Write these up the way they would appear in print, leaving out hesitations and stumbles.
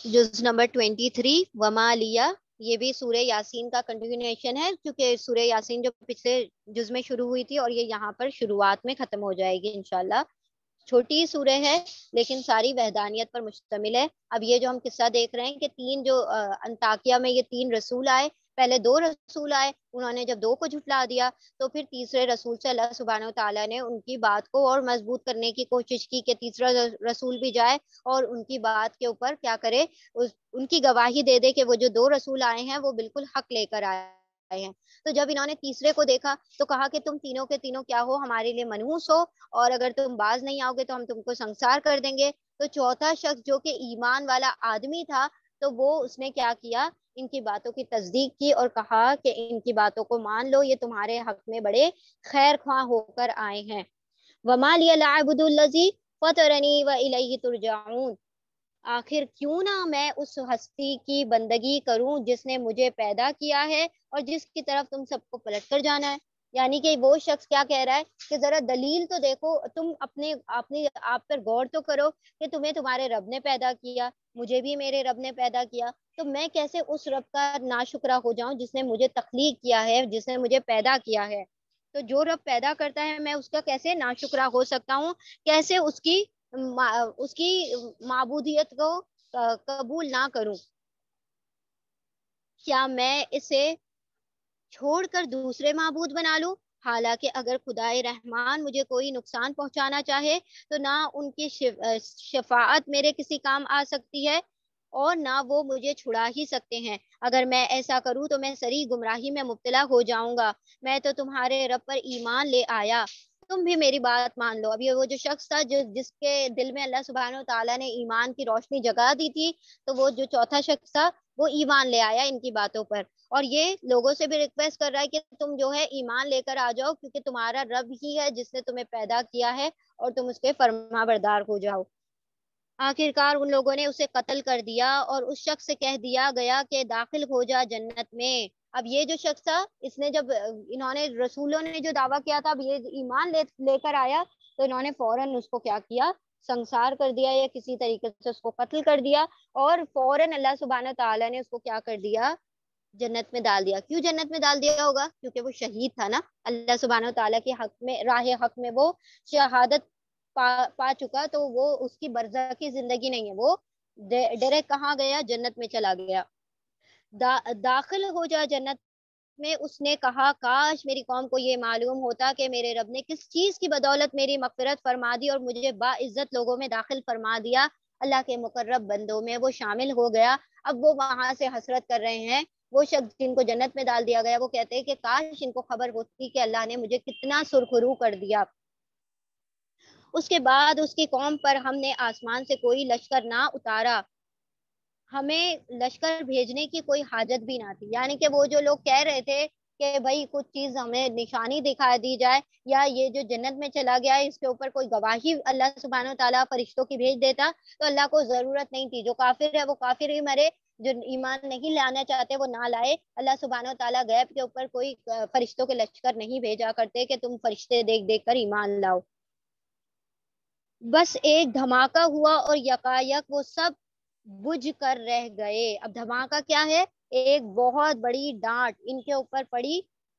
جز نمبر 23 وما لیا، یہ بھی سورہ یاسین کا کنٹینیوشن ہے، کیونکہ سورہ یاسین جو پچھلے جز میں شروع ہوئی تھی اور یہ یہاں پر شروعات میں ختم ہو جائے گی انشاءاللہ۔ چھوٹی سورہ ہے لیکن ساری وحدانیت پر مشتمل ہے۔ اب یہ جو ہم قصہ دیکھ رہے ہیں کہ تین جو انطاکیہ میں یہ تین رسول آئے، پہلے دو رسول آئے، انہوں نے جب دو کو جھٹلا دیا تو پھر تیسرے رسول سے اللہ سبحانہ و تعالیٰ نے ان کی بات کو اور مضبوط کرنے کی کوشش کی کہ تیسرا رسول بھی جائے اور ان کی بات کے اوپر کیا کرے، ان کی گواہی دے دے کہ وہ جو دو رسول آئے ہیں وہ بالکل حق لے کر آئے ہیں۔ تو جب انہوں نے تیسرے کو دیکھا تو کہا کہ تم تینوں کے تینوں کیا ہو، ہمارے لیے منحوس ہو، اور اگر تم باز نہیں آؤ گے تو ہم تم کو سنسار کر دیں گے۔ تو چوتھا شخص جو کہ ایمان والا آدمی تھا، تو وہ اس نے کیا کیا، ان کی باتوں کی تصدیق کی اور کہا کہ ان کی باتوں کو مان لو، یہ تمہارے حق میں بڑے خیر خواہ ہو کر آئے ہیں۔ وَمَا لِيَ لَا أَعْبُدُ الَّذِي فَطَرَنِي وَإِلَيْهِ تُرْجَعُونَ، آخر کیوں نہ میں اس ہستی کی بندگی کروں جس نے مجھے پیدا کیا ہے اور جس کی طرف تم سب کو پلٹ کر جانا ہے۔ یعنی کہ وہ شخص کیا کہہ رہا ہے کہ ذرا دلیل تو دیکھو، تم اپنے آپ پر غور تو کرو کہ تمہیں تمہارے رب نے پیدا کیا، مجھے بھی میرے رب نے پیدا کیا، تو میں کیسے اس رب کا ناشکرہ ہو جاؤں جس نے مجھے تخلیق کیا ہے، جس نے مجھے پیدا کیا ہے۔ تو جو رب پیدا کرتا ہے میں اس کا کیسے ناشکرہ ہو سکتا ہوں، کیسے اس کی معبودیت کو قبول نہ کروں؟ کیا میں اسے چھوڑ کر دوسرے معبود بنا لوں؟ حالانکہ اگر خدائے رحمان مجھے کوئی نقصان پہنچانا چاہے تو نہ ان کی شفاعت میرے کسی کام آ سکتی ہے اور نہ وہ مجھے چھڑا ہی سکتے ہیں۔ اگر میں ایسا کروں تو میں سری گمراہی میں مبتلا ہو جاؤں گا۔ میں تو تمہارے رب پر ایمان لے آیا، تم بھی میری بات مان لو۔ اب یہ وہ جو شخص تھا جس کے دل میں اللہ سبحانہ و تعالیٰ نے ایمان کی روشنی جگا دی تھی، تو وہ جو چوتھا شخص تھا وہ ایمان لے آیا ان کی باتوں پر، اور یہ لوگوں سے بھی ریکویسٹ کر رہا ہے کہ تم جو ہے ایمان لے کر آ جاؤ، کیونکہ تمہارا رب ہی ہے جس نے تمہیں پیدا کیا ہے اور تم اس کے فرما بردار ہو جاؤ۔ آخرکار ان لوگوں نے اسے قتل کر دیا اور اس شخص سے کہہ دیا گیا کہ داخل ہو جا جنت میں۔ اب یہ جو شخص تھا، اس نے جب انہوں نے رسولوں نے جو دعویٰ کیا تھا، اب یہ ایمان لے کر آیا تو انہوں نے فوراً اس کو کیا کیا، سنسار کر دیا یا کسی طریقے سے اس کو قتل کر دیا، اور فوراً اللہ سبحانہ تعالیٰ نے اس کو کیا کر دیا، جنت میں ڈال دیا۔ کیوں جنت میں ڈال دیا ہوگا؟ کیونکہ وہ شہید تھا نا، اللہ سبحانہ تعالیٰ کے حق میں، راہ حق میں وہ شہادت پا چکا، تو وہ اس کی برزخی زندگی نہیں ہے، وہ ڈائریکٹ کہاں گیا، جنت میں چلا گیا۔ داخل ہو جا جنت میں، اس نے کہا کاش میری قوم کو یہ معلوم ہوتا کہ میرے رب نے کس چیز کی بدولت میری مغفرت فرما دی اور مجھے باعزت لوگوں میں داخل فرما دیا، اللہ کے مقرب بندوں میں وہ شامل ہو گیا۔ اب وہ وہاں سے حسرت کر رہے ہیں، وہ شخص جن کو جنت میں ڈال دیا گیا وہ کہتے ہیں کہ کاش ان کو خبر ہوتی کہ اللہ نے مجھے کتنا سرخرو کر دیا۔ اس کے بعد اس کی قوم پر ہم نے آسمان سے کوئی لشکر نہ اتارا، ہمیں لشکر بھیجنے کی کوئی حاجت بھی نہ تھی۔ یعنی کہ وہ جو لوگ کہہ رہے تھے کہ بھائی کچھ چیز ہمیں نشانی دکھا دی جائے، یا یہ جو جنت میں چلا گیا ہے اس کے اوپر کوئی گواہی اللہ سبحانہ و تعالیٰ فرشتوں کی بھیج دیتا، تو اللہ کو ضرورت نہیں تھی۔ جو کافر ہے وہ کافر ہی مرے، جو ایمان نہیں لانا چاہتے وہ نہ لائے۔ اللہ سبحانہ و تعالیٰ غیب کے اوپر کوئی فرشتوں کے لشکر نہیں بھیجا کرتے کہ تم فرشتے دیکھ دیکھ کر ایمان لاؤ۔ بس ایک دھماکہ ہوا اور یکایک وہ سب بجھ کر رہ گئے۔ اب دھماکہ کیا ہے؟ ایک بہت بڑی ڈانٹ ان کے اوپر پڑی۔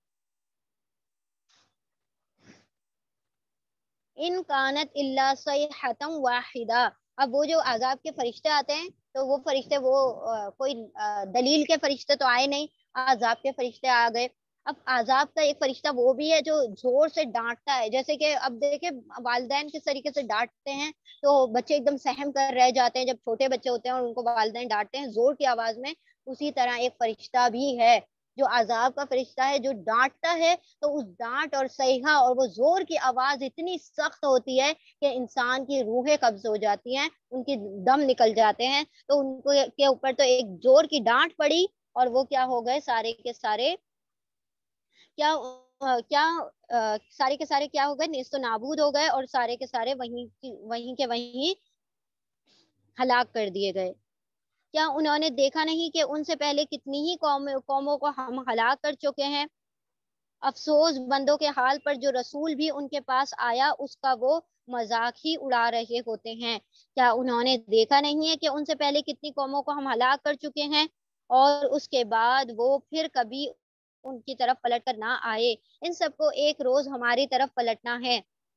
ان کانت الا صیحۃ واحدہ، اب وہ جو عذاب کے فرشتے آتے ہیں تو وہ فرشتے کوئی دلیل کے فرشتے تو آئے نہیں، عذاب کے فرشتے آ گئے۔ اب عذاب کا ایک فرشتہ وہ بھی ہے جو زور سے ڈانٹتا ہے، جیسے کہ اب دیکھیں والدین کس طریقے سے ڈانٹتے ہیں تو بچے ایک دم سہم کر رہ جاتے ہیں، جب چھوٹے بچے ہوتے ہیں اور ان کو والدین ڈانٹتے ہیں زور کی آواز میں، اسی طرح ایک فرشتہ بھی ہے جو عذاب کا فرشتہ ہے، جو ڈانٹتا ہے، تو اس ڈانٹ اور صیحہ اور وہ زور کی آواز اتنی سخت ہوتی ہے کہ انسان کی روحیں قبض ہو جاتی ہیں، ان کی دم نکل جاتے ہیں۔ تو ان کو کے اوپر تو ایک زور کی ڈانٹ پڑی اور وہ کیا ہو گئے، سارے کے سارے کیا کیا سارے کے سارے کیا ہو گئے، نیست و نابود ہو گئے، اور سارے کے سارے وہیں کے وہیں ہلاک کر دیے گئے۔ کیا انہوں نے دیکھا نہیں کہ ان سے پہلے کتنی ہی قوموں کو ہم ہلاک کر چکے ہیں؟ افسوس بندوں کے حال پر جو رسول بھی ان کے پاس آیا اس کا وہ مذاق ہی اڑا رہے ہوتے ہیں۔ کیا انہوں نے دیکھا نہیں ہے کہ ان سے پہلے کتنی قوموں کو ہم ہلاک کر چکے ہیں، اور اس کے بعد وہ پھر کبھی ان کی طرف پلٹ کر نہ آئے۔ ان سب کو ایک روز ہماری طرف پلٹنا ہے،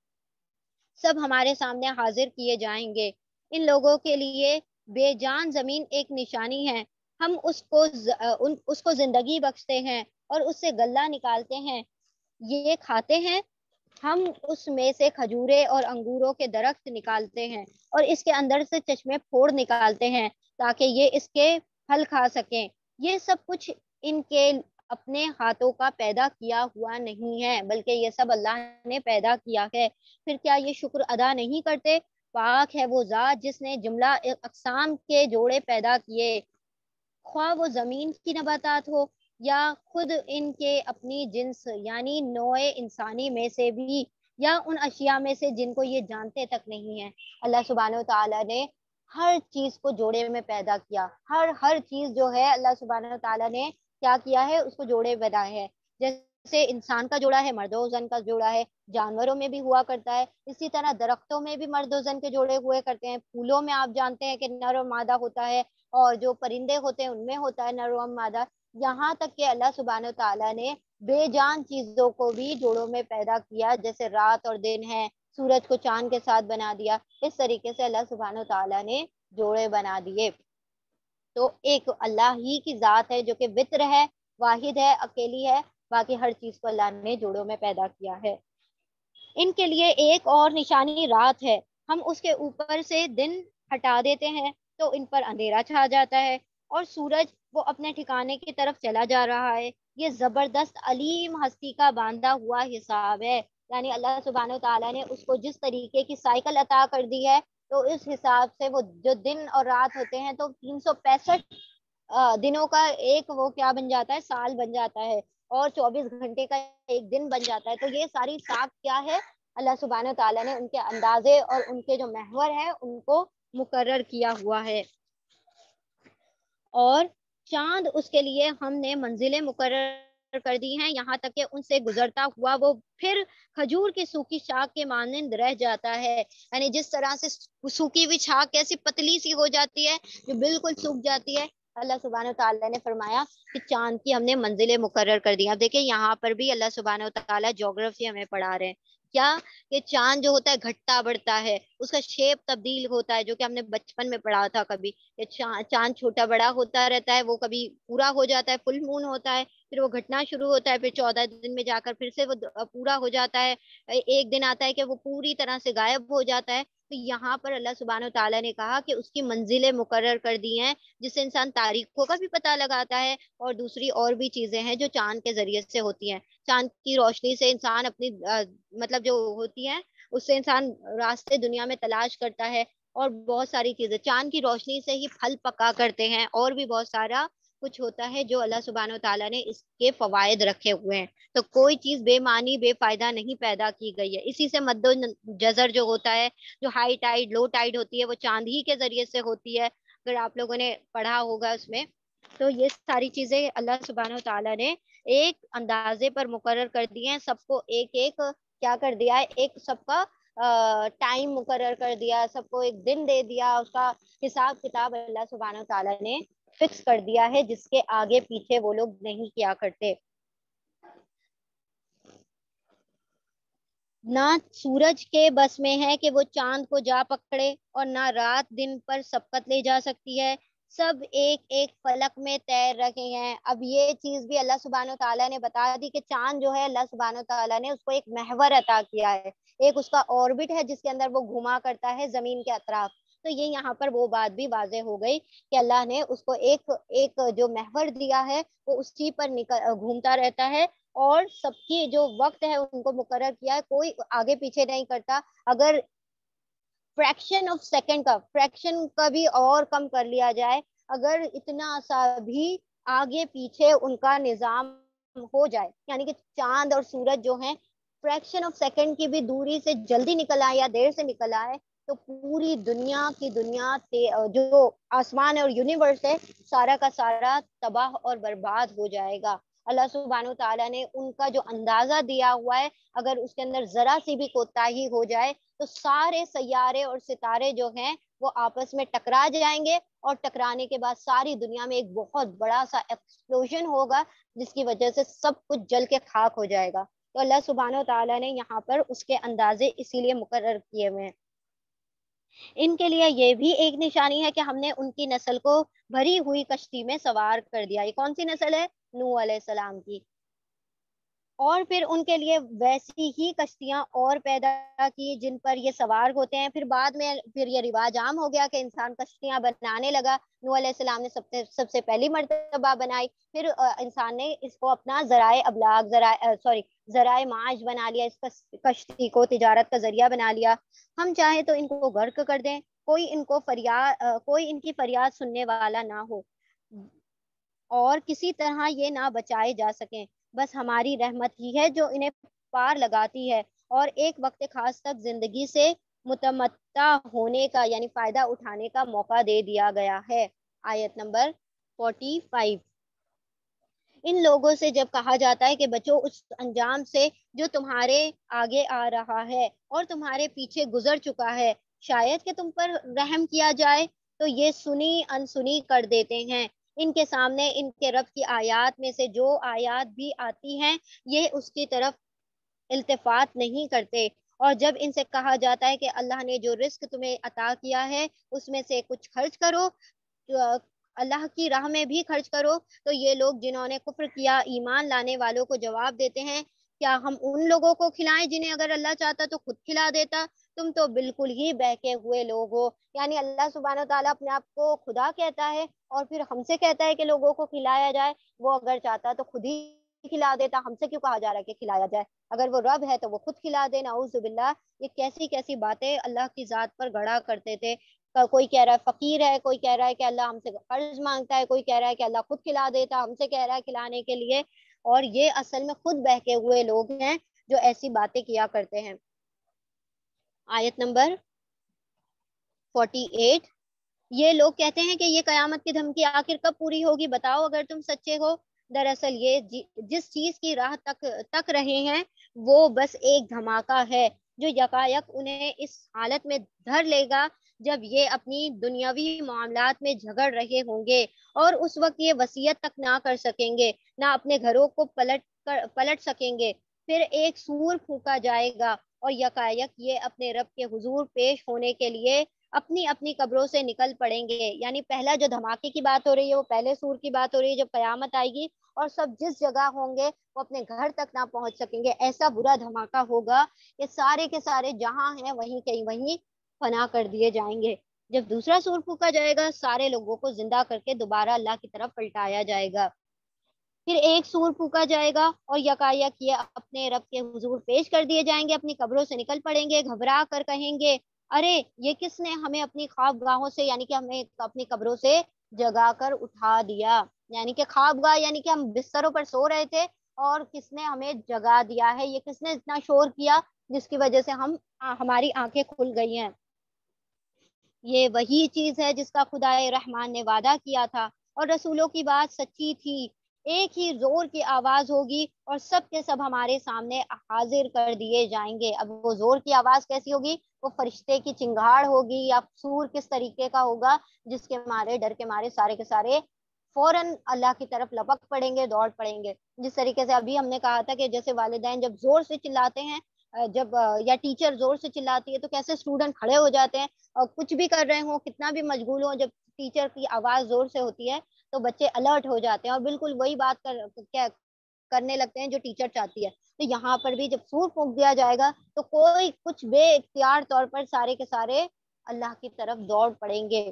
سب ہمارے سامنے حاضر کیے جائیں گے۔ ان لوگوں کے لیے بے جان زمین ایک نشانی ہے، ہم اس کو زندگی بخشتے ہیں اور اس سے غلہ نکالتے ہیں، یہ کھاتے ہیں۔ ہم اس میں سے کھجورے اور انگوروں کے درخت نکالتے ہیں اور اس کے اندر سے چشمے پھوڑ نکالتے ہیں تاکہ یہ اس کے پھل کھا سکیں۔ یہ سب کچھ ان کے اپنے ہاتھوں کا پیدا کیا ہوا نہیں ہے، بلکہ یہ سب اللہ نے پیدا کیا ہے۔ پھر کیا یہ شکر ادا نہیں کرتے؟ پاک ہے وہ ذات جس نے جملہ اقسام کے جوڑے پیدا کیے، خواہ وہ زمین کی نباتات ہو یا خود ان کے اپنی جنس یعنی نوع انسانی میں سے بھی، یا ان اشیاء میں سے جن کو یہ جانتے تک نہیں ہیں۔ اللہ سبحانہ و تعالیٰ نے ہر چیز کو جوڑے میں پیدا کیا، ہر چیز جو ہے اللہ سبحانہ و تعالیٰ نے کیا کیا ہے، اس کو جوڑے بنائے ہیں۔ جیسے انسان کا جوڑا ہے، مرد و زن کا جوڑا ہے، جانوروں میں بھی ہوا کرتا ہے، اسی طرح درختوں میں بھی مرد و زن کے جوڑے ہوئے کرتے ہیں، پھولوں میں آپ جانتے ہیں کہ نر اور مادہ ہوتا ہے، اور جو پرندے ہوتے ہیں ان میں ہوتا ہے نر و مادہ۔ یہاں تک کہ اللہ سبحانہ و تعالیٰ نے بے جان چیزوں کو بھی جوڑوں میں پیدا کیا، جیسے رات اور دن ہے، سورج کو چاند کے ساتھ بنا دیا، اس طریقے سے اللہ سبحانہ و تعالیٰ نے جوڑے بنا دیے۔ تو ایک اللہ ہی کی ذات ہے جو کہ وطر ہے، واحد ہے، اکیلی ہے، باقی ہر چیز کو اللہ نے جوڑوں میں پیدا کیا ہے۔ ان کے لیے ایک اور نشانی رات ہے، ہم اس کے اوپر سے دن ہٹا دیتے ہیں تو ان پر اندھیرا چھا جاتا ہے، اور سورج وہ اپنے ٹھکانے کی طرف چلا جا رہا ہے۔ یہ زبردست علیم ہستی کا باندھا ہوا حساب ہے، یعنی اللہ سبحانہ و تعالیٰ نے اس کو جس طریقے کی سائیکل عطا کر دی ہے، تو اس حساب سے وہ جو دن اور رات ہوتے ہیں تو 365 دنوں کا ایک وہ کیا بن جاتا ہے، سال بن جاتا ہے، اور 24 گھنٹے کا ایک دن بن جاتا ہے۔ تو یہ ساری ساکھ کیا ہے، اللہ سبحانہ تعالیٰ نے ان کے اندازے اور ان کے جو محور ہے ان کو مقرر کیا ہوا ہے۔ اور چاند اس کے لیے ہم نے منزلیں مقرر کر دی ہیں، یہاں تک کہ ان سے گزرتا ہوا وہ پھر کھجور کی سوکھی شاخ کے مانند رہ جاتا ہے، یعنی جس طرح سے سوکھی ہوئی شاخ کیسی پتلی سی ہو جاتی ہے جو بالکل سوکھ جاتی ہے، اللہ سبحانہ تعالیٰ نے فرمایا کہ چاند کی ہم نے منزلیں مقرر کر دی ہیں۔ اب دیکھیں یہاں پر بھی اللہ سبحانہ تعالیٰ جغرافی ہمیں پڑھا رہے ہیں کیا، کہ چاند جو ہوتا ہے گھٹتا بڑھتا ہے، اس کا شیپ تبدیل ہوتا ہے، جو کہ ہم نے بچپن میں پڑھا تھا کبھی، کہ چاند چھوٹا بڑا ہوتا رہتا ہے، وہ کبھی پورا ہو جاتا ہے، فل مون ہوتا ہے، پھر وہ گھٹنا شروع ہوتا ہے، پھر 14 دن میں جا کر پھر سے وہ پورا ہو جاتا ہے، ایک دن آتا ہے کہ وہ پوری طرح سے غائب ہو جاتا ہے۔ تو یہاں پر اللہ سبحانہ تعالیٰ نے کہا کہ اس کی منزلیں مقرر کر دی ہیں، جس سے انسان تاریخوں کا بھی پتہ لگاتا ہے، اور دوسری اور بھی چیزیں ہیں جو چاند کے ذریعے سے ہوتی ہیں۔ چاند کی روشنی سے انسان اپنی مطلب جو ہوتی ہے اس سے انسان راستے دنیا میں تلاش کرتا ہے، اور بہت ساری چیزیں چاند کی روشنی سے ہی پھل پکا کرتے ہیں، اور بھی بہت سارا کچھ ہوتا ہے جو اللہ سبحانہ و تعالیٰ نے اس کے فوائد رکھے ہوئے ہیں۔ تو کوئی چیز بے معنی بے فائدہ نہیں پیدا کی گئی ہے، اسی سے مد و جزر جو ہوتا ہے، جو ہائی ٹائیڈ لو ٹائیڈ ہوتی ہے، وہ چاند ہی کے ذریعے سے ہوتی ہے، اگر آپ لوگوں نے پڑھا ہوگا اس میں۔ تو یہ ساری چیزیں اللہ سبحانہ و تعالیٰ نے ایک اندازے پر مقرر کر دی ہیں، سب کو ایک ایک کیا کر دیا ہے، ایک سب کا ٹائم مقرر کر دیا، سب کو ایک دن دے دیا، اس کا حساب کتاب اللہ سبحانہ و تعالیٰ نے فکس کر دیا ہے، جس کے آگے پیچھے وہ لوگ نہیں کیا کرتے۔ نہ سورج کے بس میں ہے کہ وہ چاند کو جا پکڑے، اور نہ رات دن پر سبقت لے جا سکتی ہے، سب ایک ایک فلک میں تیر رہے ہیں۔ اب یہ چیز بھی اللہ سبحانہ و تعالیٰ نے بتا دی کہ چاند جو ہے اللہ سبحانہ و تعالیٰ نے اس کو ایک محور عطا کیا ہے، ایک اس کا آربٹ ہے جس کے اندر وہ گھوما کرتا ہے زمین کے اطراف۔ تو یہ یہاں پر وہ بات بھی واضح ہو گئی کہ اللہ نے اس کو ایک ایک جو محور دیا ہے وہ اسی پر گھومتا رہتا ہے، اور سب کی جو وقت ہے ان کو مقرر کیا ہے، کوئی آگے پیچھے نہیں کرتا۔ اگر فریکشن کا بھی اور کم کر لیا جائے، اگر اتنا سا بھی آگے پیچھے ان کا نظام ہو جائے، یعنی کہ چاند اور سورج جو ہیں فریکشن آف سیکنڈ کی بھی دوری سے جلدی نکل آئے یا دیر سے نکل آئے، تو پوری دنیا کی دنیا جو آسمان اور یونیورس ہے سارا کا سارا تباہ اور برباد ہو جائے گا۔ اللہ سبحانہ تعالیٰ نے ان کا جو اندازہ دیا ہوا ہے، اگر اس کے اندر ذرا سی بھی کوتاہی ہو جائے تو سارے سیارے اور ستارے جو ہیں وہ آپس میں ٹکرا جائیں گے، اور ٹکرانے کے بعد ساری دنیا میں ایک بہت بڑا سا ایکسپلوژن ہوگا، جس کی وجہ سے سب کچھ جل کے خاک ہو جائے گا۔ تو اللہ سبحانہ تعالیٰ نے یہاں پر اس کے اندازے اسی لیے مقرر کیے ہوئے ہیں۔ ان کے لیے یہ بھی ایک نشانی ہے کہ ہم نے ان کی نسل کو بھری ہوئی کشتی میں سوار کر دیا۔ یہ کون سی نسل ہے؟ نوح علیہ السلام کی۔ اور پھر ان کے لیے ویسی ہی کشتیاں اور پیدا کی جن پر یہ سوار ہوتے ہیں۔ پھر بعد میں پھر یہ رواج عام ہو گیا کہ انسان کشتیاں بنانے لگا۔ نوح علیہ السلام نے سب سے پہلی مرتبہ بنائی، پھر انسان نے اس کو اپنا ذرائع ابلاغ، ذرائع معاش بنا لیا، اس کشتی کو تجارت کا ذریعہ بنا لیا۔ ہم چاہیں تو ان کو غرق کر دیں، کوئی ان کی فریاد سننے والا نہ ہو، اور کسی طرح یہ نہ بچائے جا سکیں۔ بس ہماری رحمت ہی ہے جو انہیں پار لگاتی ہے، اور ایک وقت خاص تک زندگی سے متمتع ہونے کا یعنی فائدہ اٹھانے کا موقع دے دیا گیا ہے۔ آیت نمبر 45۔ ان لوگوں سے جب کہا جاتا ہے کہ بچو اس انجام سے جو تمہارے آگے آ رہا ہے اور تمہارے پیچھے گزر چکا ہے، شاید کہ تم پر رحم کیا جائے، تو یہ سنی انسنی کر دیتے ہیں۔ ان کے سامنے ان کے رب کی آیات میں سے جو آیات بھی آتی ہیں، یہ اس کی طرف التفات نہیں کرتے۔ اور جب ان سے کہا جاتا ہے کہ اللہ نے جو رزق تمہیں عطا کیا ہے اس میں سے کچھ خرچ کرو، اللہ کی راہ میں بھی خرچ کرو، تو یہ لوگ جنہوں نے کفر کیا ایمان لانے والوں کو جواب دیتے ہیں، کیا ہم ان لوگوں کو کھلائیں جنہیں اگر اللہ چاہتا تو خود کھلا دیتا؟ تم تو بالکل ہی بہکے ہوئے لوگ ہو۔ یعنی اللہ سبحانہ تعالیٰ اپنے آپ کو خدا کہتا ہے اور پھر ہم سے کہتا ہے کہ لوگوں کو کھلایا جائے۔ وہ اگر چاہتا تو خود ہی کھلا دیتا، ہم سے کیوں کہا جا رہا ہے کہ کھلایا جائے؟ اگر وہ رب ہے تو وہ خود کھلا دے، نعوذ باللہ۔ یہ کیسی کیسی باتیں اللہ کی ذات پر گڑا کرتے تھے۔ کوئی کہہ رہا ہے فقیر ہے، کوئی کہہ رہا ہے کہ اللہ ہم سے قرض مانگتا ہے، کوئی کہہ رہا ہے کہ اللہ خود کھلا دیتا، ہم سے کہہ رہا ہے کھلانے کے لیے، اور یہ اصل میں خود بہکے ہوئے لوگ ہیں جو ایسی باتیں کیا کرتے ہیں۔ آیت نمبر 48۔ یہ لوگ کہتے ہیں کہ یہ قیامت کی دھمکی آخر کب پوری ہوگی؟ بتاؤ اگر تم سچے ہو۔ دراصل یہ جس چیز کی راہ تک رہے ہیں وہ بس ایک دھماکہ ہے جو یکایک انہیں اس حالت میں دھر لے گا جب یہ اپنی دنیاوی معاملات میں جھگڑ رہے ہوں گے، اور اس وقت یہ وصیت تک نہ کر سکیں گے، نہ اپنے گھروں کو پلٹ سکیں گے۔ پھر ایک سور پھونکا جائے گا اور یکایک یہ اپنے رب کے حضور پیش ہونے کے لیے اپنی اپنی قبروں سے نکل پڑیں گے۔ یعنی پہلا جو دھماکے کی بات ہو رہی ہے وہ پہلے سور کی بات ہو رہی ہے جب قیامت آئے گی، اور سب جس جگہ ہوں گے وہ اپنے گھر تک نہ پہنچ سکیں گے۔ ایسا برا دھماکہ ہوگا کہ سارے کے سارے جہاں ہیں وہیں فنا کر دیے جائیں گے۔ جب دوسرا سور پھونکا جائے گا سارے لوگوں کو زندہ کر کے دوبارہ اللہ کی طرف پلٹایا جائے گا۔ پھر ایک سور پھونکا جائے گا اور یکایک یہ اپنے رب کے حضور پیش کر دیے جائیں گے، اپنی قبروں سے نکل پڑیں گے، گھبرا کر کہیں گے ارے یہ کس نے ہمیں اپنی خواب گاہوں سے یعنی کہ ہمیں اپنی قبروں سے جگا کر اٹھا دیا۔ یعنی کہ خواب گاہ یعنی کہ ہم بستروں پر سو رہے تھے اور کس نے ہمیں جگا دیا ہے، یہ کس نے اتنا شور کیا جس کی وجہ سے ہماری آنکھیں کھل گئی ہیں۔ یہ وہی چیز ہے جس کا خدائے رحمان نے وعدہ کیا تھا، اور رسولوں کی بات سچی تھی۔ ایک ہی زور کی آواز ہوگی اور سب کے سب ہمارے سامنے حاضر کر دیے جائیں گے۔ اب وہ زور کی آواز کیسی ہوگی؟ وہ فرشتے کی چنگھاڑ ہوگی یا سور کس طریقے کا ہوگا جس کے مارے ڈر کے مارے سارے کے سارے فوراً اللہ کی طرف لپک پڑیں گے، دوڑ پڑیں گے۔ جس طریقے سے ابھی ہم نے کہا تھا کہ جیسے والدین جب زور سے چلاتے ہیں یا ٹیچر زور سے چلاتی ہے تو کیسے اسٹوڈنٹ کھڑے ہو جاتے ہیں، اور کچھ بھی کر رہے ہوں کتنا بھی مشغول ہوں، جب ٹیچر کی آواز زور سے ہوتی ہے تو بچے الرٹ ہو جاتے ہیں اور بالکل وہی بات کرنے لگتے ہیں جو ٹیچر چاہتی ہے۔ تو یہاں پر بھی جب سور پھونک دیا جائے گا تو کوئی کچھ بے اختیار طور پر سارے کے سارے اللہ کی طرف دوڑ پڑیں گے۔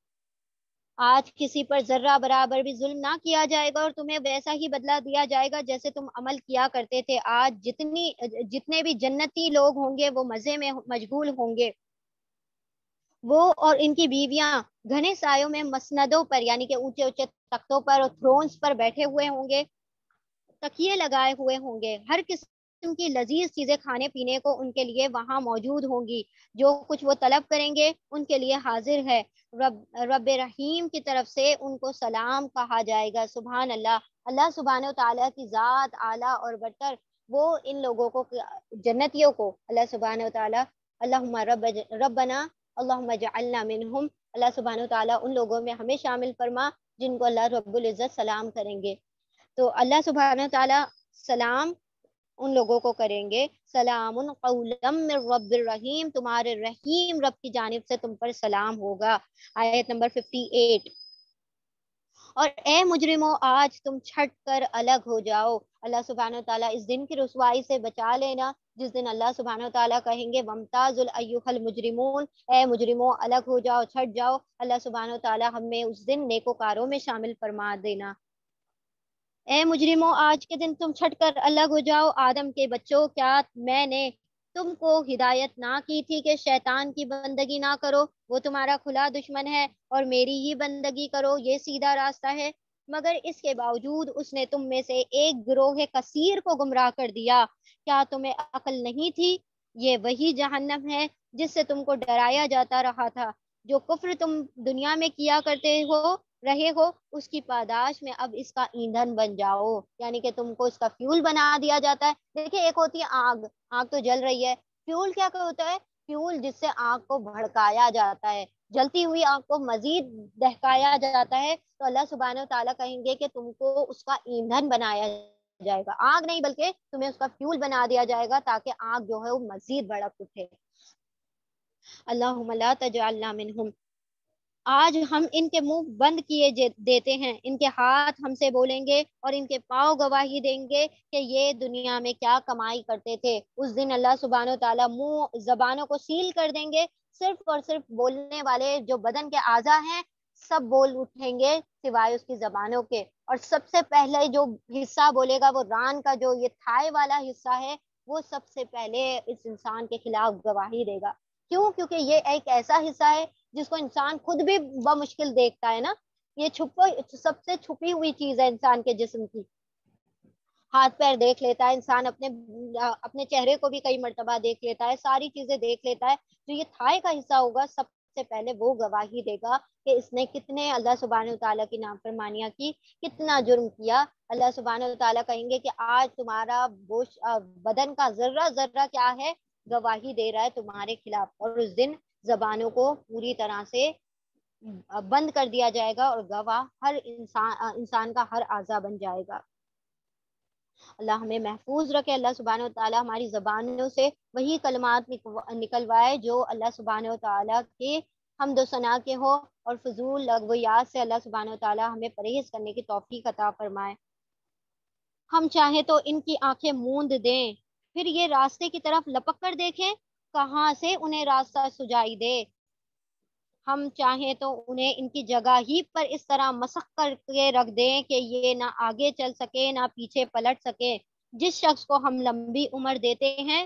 آج کسی پر ذرہ برابر بھی ظلم نہ کیا جائے گا اور تمہیں ویسا ہی بدلہ دیا جائے گا جیسے تم عمل کیا کرتے تھے۔ آج جتنے بھی جنتی لوگ ہوں گے وہ مزے میں مشغول ہوں گے، وہ اور ان کی بیویاں گھنے سایوں میں مسندوں پر یعنی کہ اونچے اونچے تختوں پر اور تھرونز پر بیٹھے ہوئے ہوں گے، تکیے لگائے ہوئے ہوں گے۔ ہر قسم کی لذیذ چیزیں کھانے پینے کو ان کے لیے وہاں موجود ہوں گی، جو کچھ وہ طلب کریں گے ان کے لیے حاضر ہے۔ رب رحیم کی طرف سے ان کو سلام کہا جائے گا۔ سبحان اللہ، اللہ سبحانہ تعالیٰ کی ذات اعلیٰ اور برتر وہ ان لوگوں کو, جنتیوں کو اللہ سبحانہ تعالیٰ ربنا اللہم اجعلنا منہم, اللہ سبحانہ تعالیٰ ان لوگوں میں ہمیں شامل فرما جن کو اللہ رب العزت سلام کریں گے. تو اللہ سبحانہ تعالیٰ سلام ان لوگوں کو کریں گے, سلام قولا من رب الرحیم, تمہارے رحیم رب کی جانب سے تم پر سلام ہوگا. آیت نمبر 58. اور اے مجرموں آج تم چھٹ کر الگ ہو جاؤ. اللہ سبحانہ تعالیٰ اس دن کی رسوائی سے بچا لینا جس دن اللہ سبحانہ تعالیٰ کہیں گے وامتازوا ایھا المجرمون, اے مجرموں الگ ہو جاؤ, چھٹ جاؤ. اللہ سبحانہ تعالیٰ ہمیں اس دن نیکوکاروں میں شامل فرما دینا. اے مجرموں آج کے دن تم چھٹ کر الگ ہو جاؤ. آدم کے بچوں, کیا میں نے تم کو ہدایت نہ کی تھی کہ شیطان کی بندگی نہ کرو, وہ تمہارا کھلا دشمن ہے, اور میری ہی بندگی کرو, یہ سیدھا راستہ ہے. مگر اس کے باوجود اس نے تم میں سے ایک گروہ کثیر کو گمراہ کر دیا. کیا تمہیں عقل نہیں تھی؟ یہ وہی جہنم ہے جس سے تم کو ڈرایا جاتا رہا تھا. جو کفر تم دنیا میں کیا کرتے رہے ہو اس کی پاداش میں اب اس کا ایندھن بن جاؤ, یعنی کہ تم کو اس کا فیول بنا دیا جاتا ہے. دیکھیں ایک ہوتی ہے آگ, آگ تو جل رہی ہے, فیول کیا ہوتا ہے؟ فیول جس سے آگ کو بھڑکایا جاتا ہے, جلتی ہوئی آگ کو مزید دہکایا جاتا ہے. تو اللہ سبحانہ تعالیٰ کہیں گے کہ تم کو اس کا ایندھن بنایا جائے گا, آگ نہیں بلکہ تمہیں اس کا فیول بنا دیا جائے گا تاکہ آگ جو ہے وہ مزید بھڑک اٹھے. اللہم لا تجعلنا منہم. آج ہم ان کے منہ بند کیے دیتے ہیں, ان کے ہاتھ ہم سے بولیں گے اور ان کے پاؤں گواہی دیں گے کہ یہ دنیا میں کیا کمائی کرتے تھے. اس دن اللہ سبحانہ تعالیٰ منہ زبانوں کو سیل کر دیں گے, صرف اور صرف بولنے والے جو بدن کے اعضاء ہیں سب بول اٹھیں گے سوائے اس کی زبانوں کے. اور سب سے پہلے جو حصہ بولے گا وہ ران کا جو یہ تھائے والا حصہ ہے وہ سب سے پہلے اس انسان کے خلاف گواہی دے گا. کیوں؟ کیونکہ یہ ایک ایسا حصہ ہے جس کو انسان خود بھی بمشکل دیکھتا ہے نا. یہ سب سے چھپی ہوئی چیز ہے انسان کے جسم کی. ہاتھ پیر دیکھ لیتا ہے انسان, اپنے چہرے کو بھی کئی مرتبہ دیکھ لیتا ہے, ساری چیزیں دیکھ لیتا ہے. جو یہ تھائے کا حصہ ہوگا سب سے پہلے وہ گواہی دے گا کہ اس نے کتنے اللہ سبحانہ تعالیٰ کی نافرمانیاں کی, کتنا جرم کیا. اللہ سبحانہ تعالیٰ کہیں گے کہ آج تمہارا بدن کا ذرہ ذرہ کیا ہے, گواہی دے رہا ہے تمہارے خلاف. اور اس دن زبانوں کو پوری طرح سے بند کر دیا جائے گا اور گواہ ہر انسان کا ہر اعضا بن جائے گا. اللہ ہمیں محفوظ رکھے. اللہ سبحانہ تعالیٰ ہماری زبانوں سے وہی کلمات نکلوائے جو اللہ سبحانہ تعالیٰ کے حمد و ثنا کے ہو, اور فضول لغویات سے اللہ سبحانہ تعالیٰ ہمیں پرہیز کرنے کی توفیق عطا فرمائے. ہم چاہیں تو ان کی آنکھیں موند دیں, پھر یہ راستے کی طرف لپک کر دیکھیں, کہاں سے انہیں راستہ سجائی دے. ہم چاہیں تو انہیں ان کی جگہ ہی پر اس طرح مسخ کر کے رکھ دیں کہ یہ نہ آگے چل سکے نہ پیچھے پلٹ سکے. جس شخص کو ہم لمبی عمر دیتے ہیں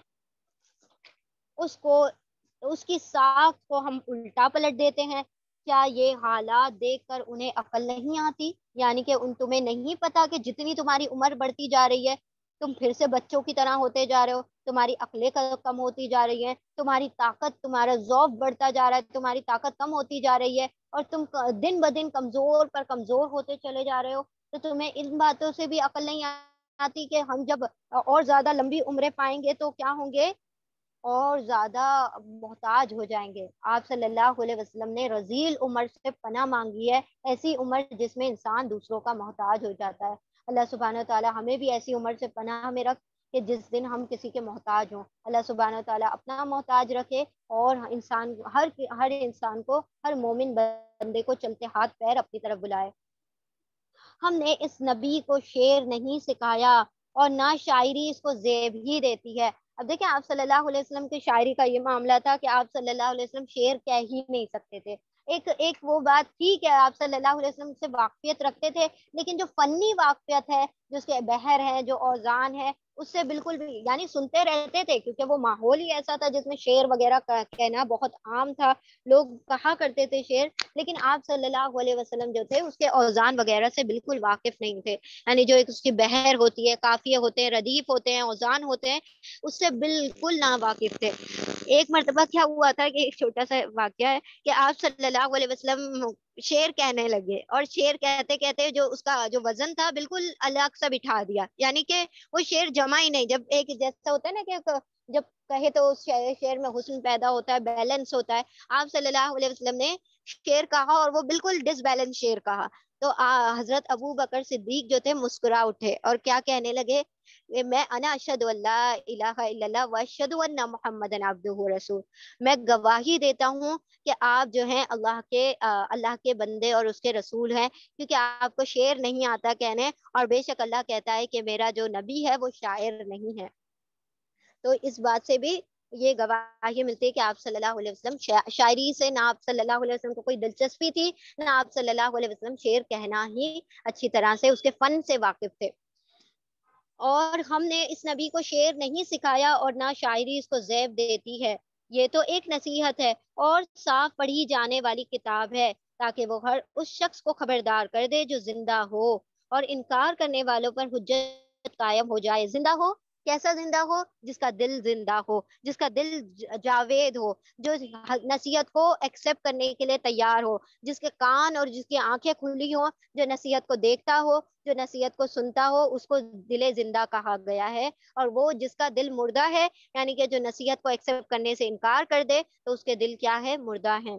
اس کی ساکھ کو ہم الٹا پلٹ دیتے ہیں. کیا یہ حالات دیکھ کر انہیں عقل نہیں آتی؟ یعنی کہ تمہیں نہیں پتا کہ جتنی تمہاری عمر بڑھتی جا رہی ہے تم پھر سے بچوں کی طرح ہوتے جا رہے ہو, تمہاری عقلیں کم ہوتی جا رہی ہیں, تمہاری طاقت, تمہارا ذوق بڑھتا جا رہا ہے, تمہاری طاقت کم ہوتی جا رہی ہے, اور تم دن بدن کمزور پر کمزور ہوتے چلے جا رہے ہو. تو تمہیں ان باتوں سے بھی عقل نہیں آتی کہ ہم جب اور زیادہ لمبی عمریں پائیں گے تو کیا ہوں گے, اور زیادہ محتاج ہو جائیں گے. آپ صلی اللہ علیہ وسلم نے رذیل عمر سے پناہ مانگی ہے, ایسی عمر جس میں انسان دوسروں کا محتاج ہو جاتا ہے. اللہ سبحانہ تعالیٰ ہمیں بھی ایسی عمر سے پناہ میں رکھ کہ جس دن ہم کسی کے محتاج ہوں. اللہ سبحانہ تعالیٰ اپنا محتاج رکھے اور ہر انسان کو, ہر مومن بندے کو چلتے ہاتھ پیر اپنی طرف بلائے. ہم نے اس نبی کو شعر نہیں سکھایا اور نہ شاعری اس کو زیب ہی دیتی ہے. اب دیکھیں آپ صلی اللہ علیہ وسلم کی شاعری کا یہ معاملہ تھا کہ آپ صلی اللہ علیہ وسلم شعر کہہ ہی نہیں سکتے تھے. ایک وہ بات تھی کہ آپ صلی اللہ علیہ وسلم سے واقفیت رکھتے تھے, لیکن جو فنی واقفیت ہے, جو اس کے بحر ہے, جو اوزان ہے, اس سے بالکل بھی یعنی سنتے رہتے تھے, کیونکہ وہ ماحول ہی ایسا تھا جس میں شعر وغیرہ کہنا بہت عام تھا, لوگ کہا کرتے تھے شعر. لیکن آپ صلی اللہ علیہ وسلم جو تھے اس کے اوزان وغیرہ سے بالکل واقف نہیں تھے, یعنی جو ایک اس کی بحر ہوتی ہے, قافیے ہوتے ہیں, ردیف ہوتے ہیں, اوزان ہوتے ہیں, اس سے بالکل نا واقف تھے. ایک مرتبہ کیا ہوا تھا کہ ایک چھوٹا سا واقعہ ہے کہ آپ صلی اللہ علیہ وسلم شیر کہنے لگے، اور شیر کہتے کہتے جو اس کا جو وزن تھا بالکل الگ سا بٹھا دیا، یعنی کہ وہ شیر جمع ہی نہیں. جب ایک جیسا ہوتا ہے نا کہ جب کہے تو اس شیر میں حسن پیدا ہوتا ہے، بیلنس ہوتا ہے. آپ صلی اللہ علیہ وسلم نے شیر کہا اور وہ بالکل ڈس بیلنس شیر کہا. تو حضرت ابو بکر صدیق جو تھے مسکرا اٹھے اور کیا کہنے لگے، میں انا اشہد اللہ الہ الا اللہ و اشہد ان محمد عبدہ رسول، میں گواہی دیتا ہوں کہ آپ جو ہیں اللہ کے بندے اور اس کے رسول ہیں، کیونکہ آپ کو شعر نہیں آتا کہنے، اور بے شک اللہ کہتا ہے کہ میرا جو نبی ہے وہ شاعر نہیں ہے. تو اس بات سے بھی یہ گواہی ملتی ہے کہ آپ صلی اللہ علیہ وسلم شاعری سے، نہ آپ صلی اللہ علیہ وسلم کو کوئی دلچسپی تھی، نہ آپ صلی اللہ علیہ وسلم شعر کہنا ہی اچھی طرح سے اس کے فن سے واقف تھے. اور ہم نے اس نبی کو شعر نہیں سکھایا اور نہ شاعری اس کو زیب دیتی ہے. یہ تو ایک نصیحت ہے اور صاف پڑھی جانے والی کتاب ہے، تاکہ وہ ہر اس شخص کو خبردار کر دے جو زندہ ہو، اور انکار کرنے والوں پر حجت قائم ہو جائے. زندہ ہو کیسا زندہ ہو؟ جس کا دل زندہ ہو، جس کا دل جاوید ہو، جو نصیحت کو ایکسپٹ کرنے کے لیے تیار ہو، جس کے کان اور جس کی آنکھیں کھلی ہو، جو نصیحت کو دیکھتا ہو، جو نصیحت کو سنتا ہو، اس کو دل زندہ کہا گیا ہے. اور وہ جس کا دل مردہ ہے، یعنی کہ جو نصیحت کو ایکسپٹ کرنے سے انکار کر دے، تو اس کے دل کیا ہے؟ مردہ ہے.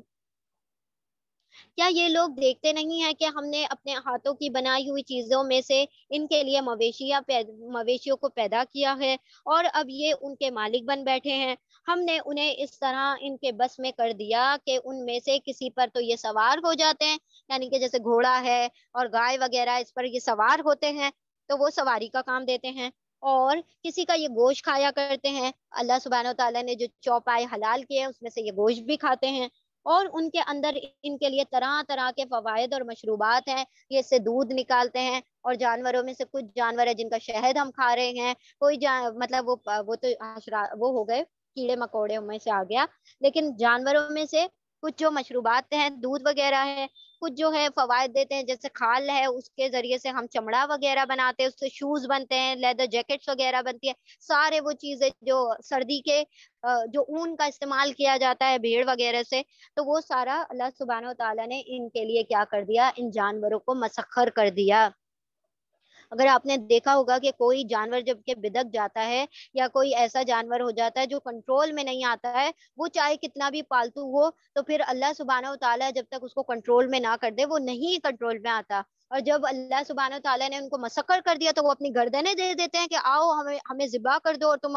کیا یہ لوگ دیکھتے نہیں ہیں کہ ہم نے اپنے ہاتھوں کی بنائی ہوئی چیزوں میں سے ان کے لیے مویشیوں کو پیدا کیا ہے، اور اب یہ ان کے مالک بن بیٹھے ہیں. ہم نے انہیں اس طرح ان کے بس میں کر دیا کہ ان میں سے کسی پر تو یہ سوار ہو جاتے ہیں، یعنی کہ جیسے گھوڑا ہے اور گائے وغیرہ، اس پر یہ سوار ہوتے ہیں تو وہ سواری کا کام دیتے ہیں، اور کسی کا یہ گوشت کھایا کرتے ہیں. اللہ سبحانہ و تعالیٰ نے جو چوپائے حلال کیے ہیں اس میں سے یہ گوشت بھی کھاتے ہیں، اور ان کے اندر ان کے لیے طرح طرح کے فوائد اور مشروبات ہیں. یہ اس سے دودھ نکالتے ہیں، اور جانوروں میں سے کچھ جانور ہے جن کا شہد ہم کھا رہے ہیں. کوئی مطلب وہ تو وہ ہو گئے کیڑے مکوڑے میں سے آ گیا، لیکن جانوروں میں سے کچھ جو مشروبات ہیں، دودھ وغیرہ ہے، کچھ جو ہے فوائد دیتے ہیں، جیسے کھال ہے، اس کے ذریعے سے ہم چمڑا وغیرہ بناتے ہیں، اس سے شوز بنتے ہیں، لیدر جیکٹس وغیرہ بنتی ہے. سارے وہ چیزیں جو سردی کے جو اون کا استعمال کیا جاتا ہے بھیڑ وغیرہ سے، تو وہ سارا اللہ سبحانہ و تعالیٰ نے ان کے لیے کیا کر دیا؟ ان جانوروں کو مسخر کر دیا. اگر آپ نے دیکھا ہوگا کہ کوئی جانور جب کہ بدک جاتا ہے، یا کوئی ایسا جانور ہو جاتا ہے جو کنٹرول میں نہیں آتا ہے، وہ چاہے کتنا بھی پالتو ہو، تو پھر اللہ سبحانہ و تعالیٰ جب تک اس کو کنٹرول میں نہ کر دے وہ نہیں کنٹرول میں آتا. اور جب اللہ سبحانہ و تعالیٰ نے ان کو مسخر کر دیا تو وہ اپنی گردنیں دے دیتے ہیں کہ آؤ ہمیں ذبح کر دو، اور تم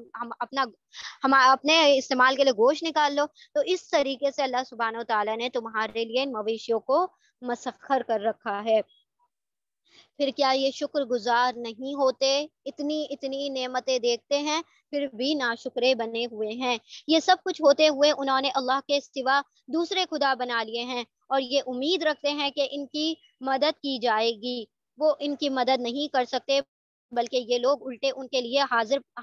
ہم اپنے استعمال کے لیے گوشت نکال لو. تو اس طریقے سے اللہ سبحانہ و تعالیٰ نے تمہارے لیے ان مویشیوں کو مسخر کر رکھا ہے. پھر کیا یہ شکر گزار نہیں ہوتے؟ اتنی اتنی نعمتیں دیکھتے ہیں پھر بھی ناشکرے بنے ہوئے ہیں. یہ سب کچھ ہوتے ہوئے انہوں نے اللہ کے سوا دوسرے خدا بنا لیے ہیں، اور یہ امید رکھتے ہیں کہ ان کی مدد کی جائے گی. وہ ان کی مدد نہیں کر سکتے، بلکہ یہ لوگ الٹے ان کے لیے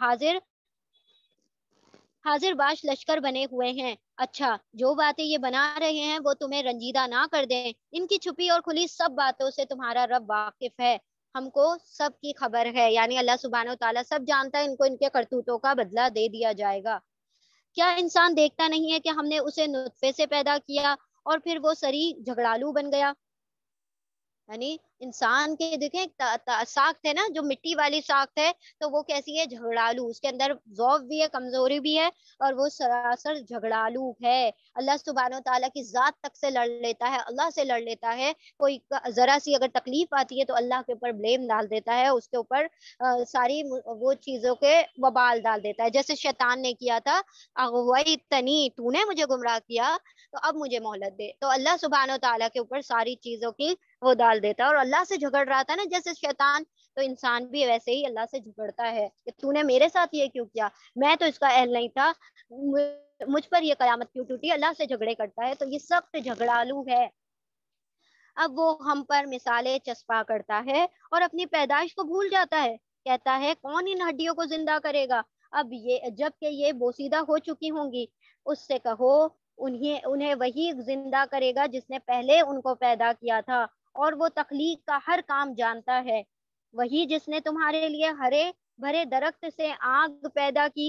حاضر باش لشکر بنے ہوئے ہیں. اچھا، جو باتیں یہ بنا رہے ہیں وہ تمہیں رنجیدہ نہ کر دیں. ان کی چھپی اور کھلی سب باتوں سے تمہارا رب واقف ہے. ہم کو سب کی خبر ہے، یعنی اللہ سبحانہ و تعالیٰ سب جانتا ہے، ان کو ان کے کرتوتوں کا بدلہ دے دیا جائے گا. کیا انسان دیکھتا نہیں ہے کہ ہم نے اسے نطفے سے پیدا کیا اور پھر وہ سری جھگڑالو بن گیا؟ یعنی انسان کے دیکھیں ساخت ہے نا، جو مٹی والی ساخت ہے، تو وہ کیسی ہے؟ جھگڑالو. اس کے اندر ضعف بھی ہے، کمزوری بھی ہے، اور وہ سراسر جھگڑالو ہے. اللہ سبحانہ و تعالیٰ کی ذات تک سے لڑ لیتا ہے، اللہ سے لڑ لیتا ہے. کوئی ذرا سی اگر تکلیف آتی ہے تو اللہ کے اوپر بلیم ڈال دیتا ہے، اس کے اوپر ساری وہ چیزوں کے وبال ڈال دیتا ہے، جیسے شیطان نے کیا تھا. اغویتنی، تو نے مجھے گمراہ کیا تو اب مجھے مہلت دے. تو اللہ سبحانہ و تعالیٰ کے اوپر ساری چیزوں کی وہ ڈال دیتا ہے، اور اللہ سے جھگڑ رہا تھا نا جیسے شیطان، تو انسان بھی ویسے ہی اللہ سے جھگڑتا ہے کہ تو نے میرے ساتھ یہ کیوں کیا، میں تو اس کا اہل نہیں تھا، مجھ پر یہ قیامت کیوں ٹوٹی. اللہ سے جھگڑے کرتا ہے، تو یہ سخت جھگڑالو ہے. اب وہ ہم پر مثالیں چسپاں کرتا ہے اور اپنی پیدائش کو بھول جاتا ہے. کہتا ہے کون ان ہڈیوں کو زندہ کرے گا اب یہ جب کہ یہ بوسیدہ ہو چکی ہوں گی. اس سے کہو انہیں وہی زندہ کرے گا جس نے پہلے ان کو پیدا کیا تھا، اور وہ تخلیق کا ہر کام جانتا ہے. وہی جس نے تمہارے لیے ہرے بھرے درخت سے آگ پیدا کی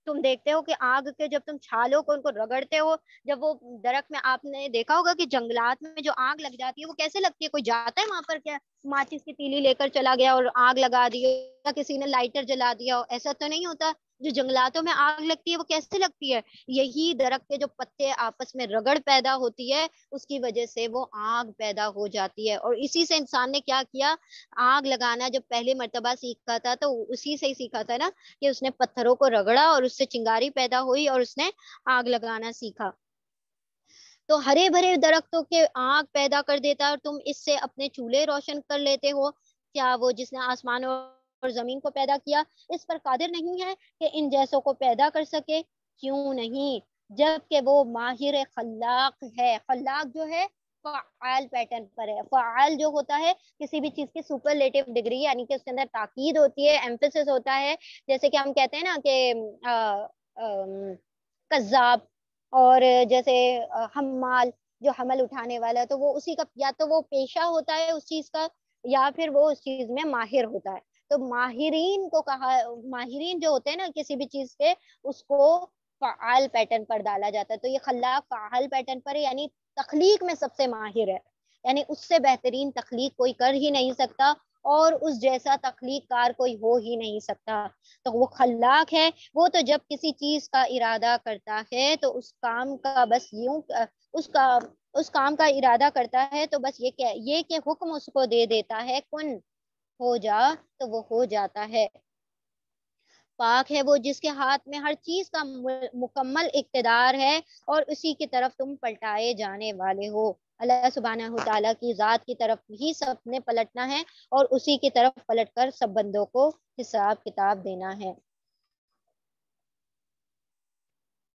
تم دیکھتے ہو کہ آگ کے جب تم چھالوں کو ان کو رگڑتے ہو، جب وہ درخت میں، آپ نے دیکھا ہوگا کہ جنگلات میں جو آگ لگ جاتی ہے وہ کیسے لگتی ہے؟ کوئی جاتا ہے وہاں پر کیا ماچس کی تیلی لے کر چلا گیا اور آگ لگا دی، یا کسی نے لائٹر جلا دیا ہو؟ ایسا تو نہیں ہوتا. جو جنگلاتوں میں آگ لگتی ہے وہ کیسے لگتی ہے؟ یہی درخت کے جو پتے آپس میں رگڑ پیدا ہوتی ہے، اس کی وجہ سے وہ آگ پیدا ہو جاتی ہے. اور اسی سے انسان نے کیا کیا، آگ لگانا جب پہلی مرتبہ سیکھا تھا تو اسی سے ہی سیکھا تھا نا، کہ اس نے پتھروں کو رگڑا اور اس سے چنگاری پیدا ہوئی اور اس نے آگ لگانا سیکھا. تو ہرے بھرے درختوں کے آگ پیدا کر دیتا ہے اور تم اس سے اپنے چولہے روشن کر لیتے ہو. کیا وہ جس نے آسمان اور زمین کو پیدا کیا اس پر قادر نہیں ہے کہ ان جیسوں کو پیدا کر سکے؟ کیوں نہیں، جب کہ وہ ماہر خلاق ہے. خلاق جو ہے فعال پیٹرن پر ہے. فعال جو ہوتا ہے کسی بھی چیز کی سپرلیٹو ڈگری، یعنی کہ اس کے اندر تاکید ہوتی ہے، ایمفیسس ہوتا ہے. جیسے کہ ہم کہتے ہیں نا کہ کذاب، اور جیسے حمال جو حمل اٹھانے والا ہے، تو وہ اسی کا یا تو وہ پیشہ ہوتا ہے اس چیز کا، یا پھر وہ اس چیز میں ماہر ہوتا ہے. تو ماہرین کو کہا، ماہرین جو ہوتے ہیں نا کسی بھی چیز کے، اس کو فعال پیٹرن پر ڈالا جاتا ہے. تو یہ خلاق فعال پیٹرن پر ہے، یعنی تخلیق میں سب سے ماہر ہے، یعنی اس سے بہترین تخلیق کوئی کر ہی نہیں سکتا اور اس جیسا تخلیق کار کوئی ہو ہی نہیں سکتا. تو وہ خلاق ہے. وہ تو جب کسی چیز کا ارادہ کرتا ہے تو اس کام کا بس یوں اس کا اس کام کا ارادہ کرتا ہے تو بس یہ کہ حکم اس کو دے دیتا ہے، کن ہو جا، تو وہ ہو جاتا ہے. پاک ہے وہ جس کے ہاتھ میں ہر چیز کا مکمل اقتدار ہے اور اسی کی طرف تم پلٹائے جانے والے ہو. اللہ سبحانہ و تعالیٰ کی ذات کی طرف ہی سب نے پلٹنا ہے اور اسی کی طرف پلٹ کر سب بندوں کو حساب کتاب دینا ہے.